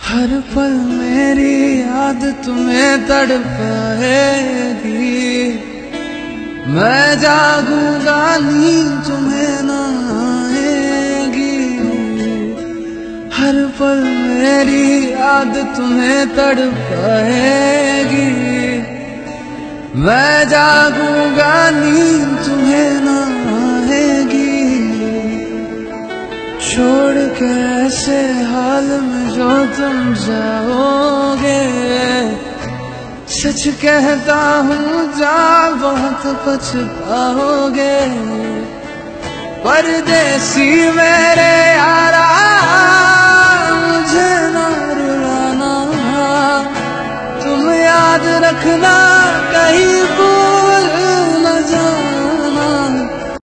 हर पल मेरी याद तुम्हें तड़पाएगी। मैं जागूंगा नींद तुम्हें न आएगी। हर पल मेरी याद तुम्हें तड़पाएगी। मैं जागूंगा नींद तुम्हें न आएगी। छोड़ के ऐसे हाल में जो तुम जाओगे, सच कहता हूँ जा बहुत पछताओगे। परदेसी मेरे यारा मुझे ना रुलाना, तुम याद रखना कहीं